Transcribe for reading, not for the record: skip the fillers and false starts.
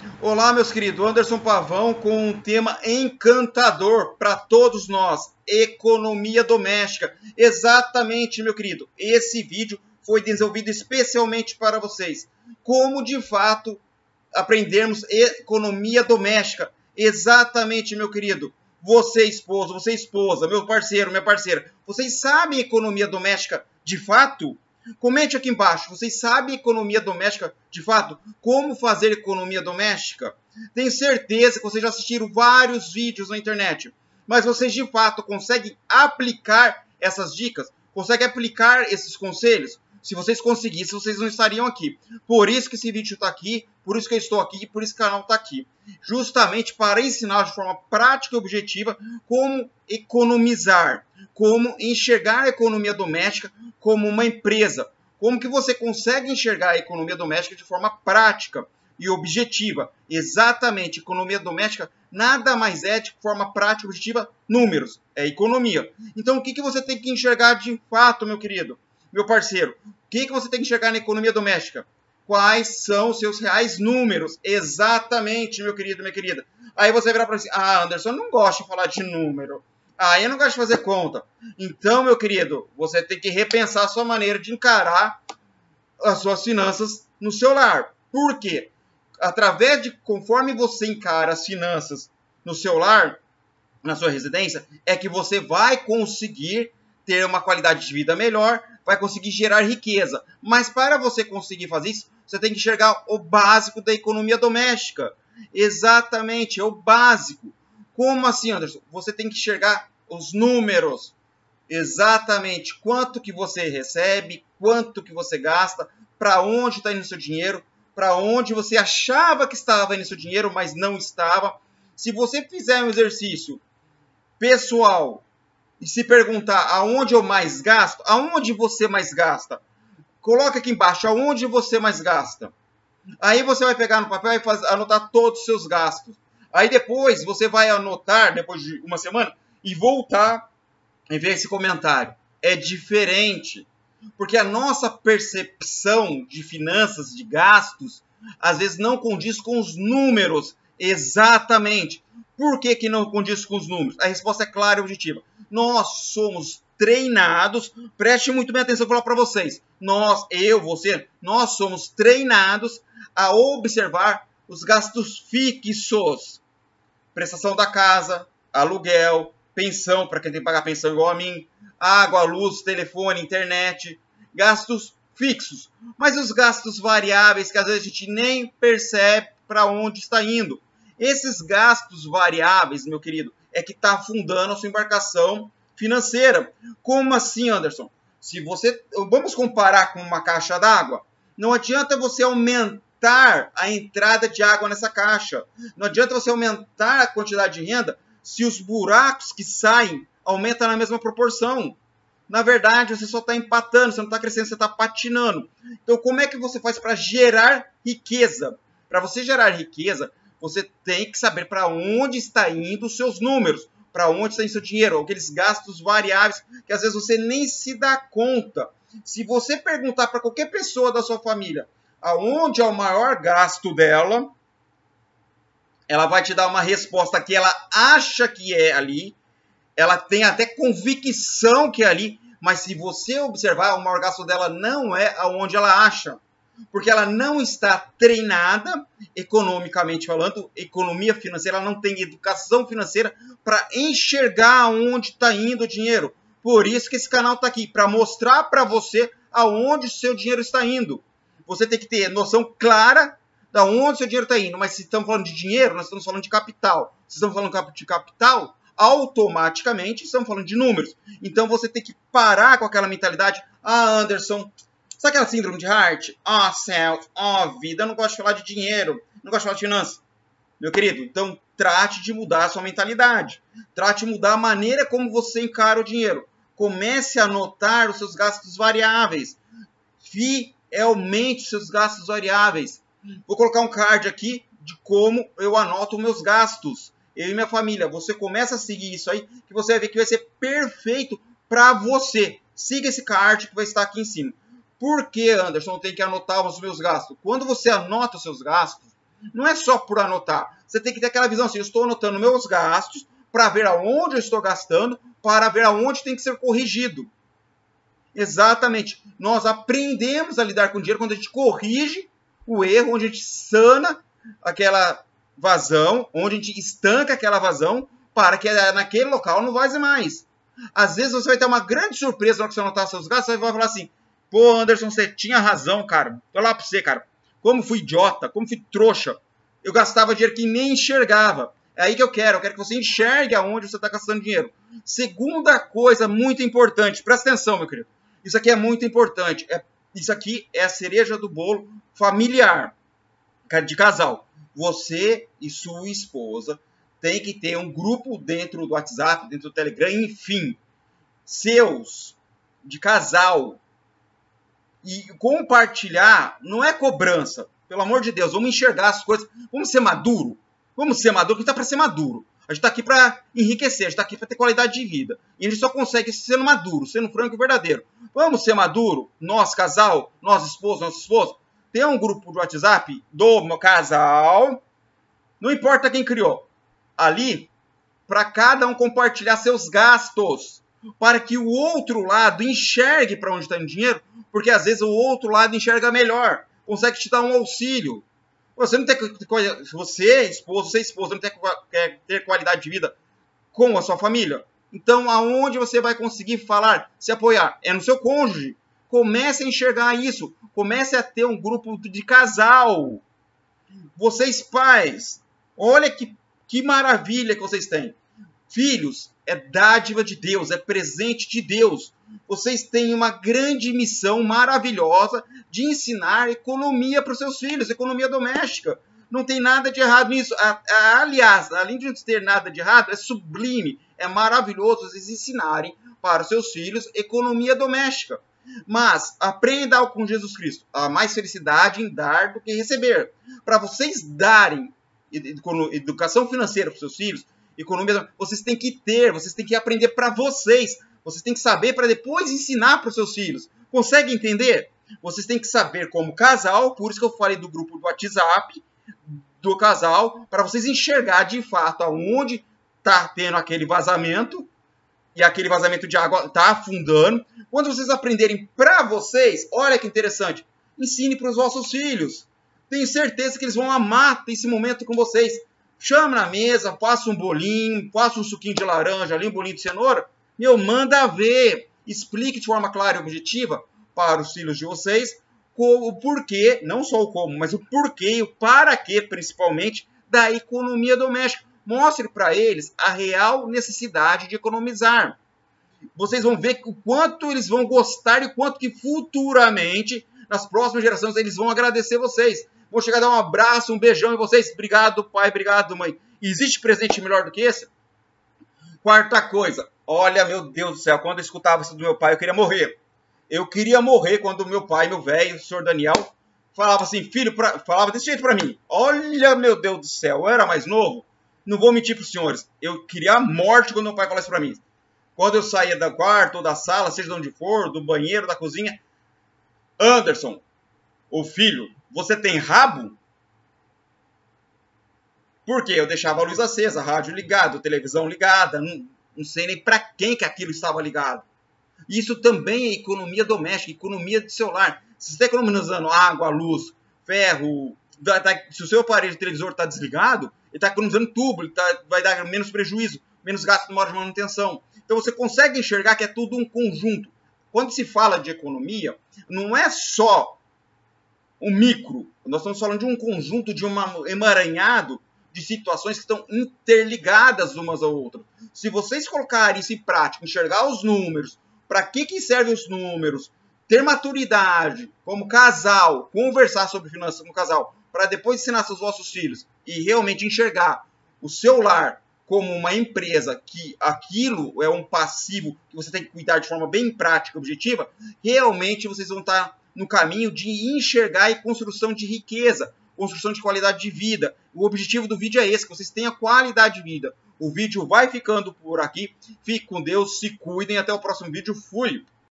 Olá, meus queridos, Anderson Pavão com um tema encantador para todos nós, economia doméstica. Exatamente, meu querido, esse vídeo foi desenvolvido especialmente para vocês. Como, de fato, aprendermos economia doméstica. Exatamente, meu querido. Você, esposa, meu parceiro, minha parceira, vocês sabem economia doméstica de fato? Comente aqui embaixo, vocês sabem economia doméstica de fato? Como fazer economia doméstica? Tenho certeza que vocês já assistiram vários vídeos na internet, mas vocês de fato conseguem aplicar essas dicas? Conseguem aplicar esses conselhos? Se vocês conseguissem, vocês não estariam aqui. Por isso que esse vídeo está aqui, por isso que eu estou aqui, por isso que o canal está aqui. Justamente para ensinar de forma prática e objetiva como economizar, como enxergar a economia doméstica como uma empresa. Como que você consegue enxergar a economia doméstica de forma prática e objetiva. Exatamente, economia doméstica nada mais é de forma prática e objetiva números, é economia. Então o que você tem que enxergar de fato, meu querido? Meu parceiro, o que você tem que enxergar na economia doméstica? Quais são os seus reais números? Exatamente, meu querido, minha querida. Aí você vai virar para mim assim, Anderson, eu não gosto de falar de número. Eu não gosto de fazer conta. Então, meu querido, você tem que repensar a sua maneira de encarar as suas finanças no seu lar. Por quê? Através de, conforme você encara as finanças no seu lar, na sua residência, é que você vai conseguir ter uma qualidade de vida melhor, vai conseguir gerar riqueza. Mas para você conseguir fazer isso, você tem que enxergar o básico da economia doméstica. Exatamente, é o básico. Como assim, Anderson? Você tem que enxergar os números. Exatamente, quanto que você recebe, quanto que você gasta, para onde está indo o seu dinheiro, para onde você achava que estava indo o seu dinheiro, mas não estava. Se você fizer um exercício pessoal e se perguntar aonde eu mais gasto, aonde você mais gasta? Coloca aqui embaixo, aonde você mais gasta? Aí você vai pegar no papel e anotar todos os seus gastos. Aí depois você vai anotar, depois de uma semana, e voltar e ver esse comentário. É diferente, porque a nossa percepção de finanças, de gastos, às vezes não condiz com os números exatamente. Por que não condiz com os números? A resposta é clara e objetiva. Nós somos treinados, preste muito bem atenção, vou falar para vocês. Nós somos treinados a observar os gastos fixos. Prestação da casa, aluguel, pensão, para quem tem que pagar pensão igual a mim, água, luz, telefone, internet, gastos fixos. Mas os gastos variáveis, que às vezes a gente nem percebe para onde está indo. Esses gastos variáveis, meu querido, é que está afundando a sua embarcação financeira. Como assim, Anderson? Vamos comparar com uma caixa d'água? Não adianta você aumentar a entrada de água nessa caixa. Não adianta você aumentar a quantidade de renda se os buracos que saem aumentam na mesma proporção. Na verdade, você só está empatando, você não está crescendo, você está patinando. Então, como é que você faz para gerar riqueza? Para você gerar riqueza, você tem que saber para onde está indo os seus números, para onde está indo o seu dinheiro, aqueles gastos variáveis que às vezes você nem se dá conta. Se você perguntar para qualquer pessoa da sua família aonde é o maior gasto dela, ela vai te dar uma resposta que ela acha que é ali, ela tem até convicção que é ali, mas se você observar, o maior gasto dela não é aonde ela acha, porque ela não está treinada, economicamente falando, economia financeira, ela não tem educação financeira para enxergar aonde está indo o dinheiro. Por isso que esse canal está aqui, para mostrar para você aonde o seu dinheiro está indo. Você tem que ter noção clara da onde o seu dinheiro está indo. Mas se estamos falando de dinheiro, nós estamos falando de capital. Se estamos falando de capital, automaticamente estamos falando de números. Então você tem que parar com aquela mentalidade, Anderson, sabe aquela síndrome de Hart? Céu, vida, eu não gosto de falar de dinheiro, não gosto de falar de finanças. Meu querido, então trate de mudar a sua mentalidade. Trate de mudar a maneira como você encara o dinheiro. Comece a anotar os seus gastos variáveis. Fielmente os seus gastos variáveis. Vou colocar um card aqui de como eu anoto meus gastos. Eu e minha família. Você começa a seguir isso aí, que você vai ver que vai ser perfeito para você. Siga esse card que vai estar aqui em cima. Por que, Anderson, tem que anotar os meus gastos? Quando você anota os seus gastos, Não é só por anotar. Você tem que ter aquela visão assim, eu estou anotando meus gastos para ver aonde eu estou gastando, para ver aonde tem que ser corrigido. Exatamente. Nós aprendemos a lidar com o dinheiro quando a gente corrige o erro, onde a gente sana aquela vazão, onde a gente estanca aquela vazão, para que naquele local não vaze mais. Às vezes você vai ter uma grande surpresa na hora que você anotar seus gastos, você vai falar assim, pô, Anderson, você tinha razão, cara. Vou falar pra você, cara. Como fui idiota, como fui trouxa. Eu gastava dinheiro que nem enxergava. É aí que eu quero que você enxergue aonde você está gastando dinheiro. Segunda coisa muito importante, presta atenção, meu querido. Isso aqui é muito importante. Isso aqui é a cereja do bolo familiar, de casal. Você e sua esposa tem que ter um grupo dentro do WhatsApp, dentro do Telegram, enfim, seus, de casal. E compartilhar não é cobrança. Pelo amor de Deus, vamos enxergar as coisas. Vamos ser maduro. Vamos ser maduro, a gente está para ser maduro. A gente está aqui para enriquecer, a gente está aqui para ter qualidade de vida. E a gente só consegue isso sendo maduro, sendo franco e verdadeiro. Vamos ser maduro, nós, casal, nós, esposo, nosso esposo. Tem um grupo de WhatsApp do meu casal. Não importa quem criou. Ali, para cada um compartilhar seus gastos. Para que o outro lado enxergue para onde está o dinheiro. Porque às vezes o outro lado enxerga melhor. Consegue te dar um auxílio. Você não tem você, esposa, não quer ter qualidade de vida com a sua família? Então, aonde você vai conseguir falar, se apoiar? É no seu cônjuge. Comece a enxergar isso. Comece a ter um grupo de casal. Vocês pais, olha que maravilha que vocês têm. Filhos, é dádiva de Deus, é presente de Deus. Vocês têm uma grande missão maravilhosa de ensinar economia para os seus filhos, economia doméstica. Não tem nada de errado nisso. Aliás, além de não ter nada de errado, é sublime, é maravilhoso vocês ensinarem para os seus filhos economia doméstica. Mas aprenda com Jesus Cristo. Há mais felicidade em dar do que receber. Para vocês darem educação financeira para os seus filhos, economia, vocês têm que ter, vocês têm que aprender para vocês. Vocês têm que saber para depois ensinar para os seus filhos. Consegue entender? Vocês têm que saber como casal, por isso que eu falei do grupo do WhatsApp, do casal, para vocês enxergar de fato aonde está tendo aquele vazamento, e aquele vazamento de água está afundando. Quando vocês aprenderem para vocês, olha que interessante, ensine para os vossos filhos. Tenho certeza que eles vão amar esse momento com vocês. Chama na mesa, faça um bolinho, faça um suquinho de laranja ali, um bolinho de cenoura. Manda ver. Explique de forma clara e objetiva para os filhos de vocês o porquê, não só o como, mas o porquê e o para quê, principalmente, da economia doméstica. Mostre para eles a real necessidade de economizar. Vocês vão ver o quanto eles vão gostar e o quanto que futuramente, nas próximas gerações, eles vão agradecer vocês. Vou chegar a dar um abraço, um beijão em vocês. Obrigado, pai, obrigado, mãe. Existe presente melhor do que esse? Quarta coisa. Olha, meu Deus do céu, quando eu escutava isso do meu pai, eu queria morrer. Eu queria morrer quando meu pai, meu velho, o senhor Daniel, falava assim, filho, falava desse jeito para mim. Olha, meu Deus do céu, eu era mais novo. Não vou mentir para os senhores. Eu queria a morte quando meu pai falasse para mim. Quando eu saía do quarto ou da sala, seja de onde for, do banheiro, da cozinha. Anderson, o filho, você tem rabo? Porque eu deixava a luz acesa, a rádio ligada, a televisão ligada. Não sei nem para quem que aquilo estava ligado. Isso também é economia doméstica, economia de celular. Se você está economizando água, luz, ferro, se o seu aparelho de televisor está desligado, ele está economizando tubo, vai dar menos prejuízo, menos gasto na hora de manutenção. Então você consegue enxergar que é tudo um conjunto. Quando se fala de economia, não é só o micro. Nós estamos falando de um conjunto, de um emaranhado de situações que estão interligadas umas às outras. Se vocês colocarem isso em prática, enxergar os números, para que servem os números, ter maturidade como casal, conversar sobre finanças como casal, para depois ensinar seus vossos filhos e realmente enxergar o seu lar como uma empresa, que aquilo é um passivo que você tem que cuidar de forma bem prática, objetiva, realmente vocês vão estar no caminho de enxergar e construção de riqueza, construção de qualidade de vida. O objetivo do vídeo é esse, que vocês tenham qualidade de vida. O vídeo vai ficando por aqui. Fique com Deus, se cuidem. Até o próximo vídeo. Fui!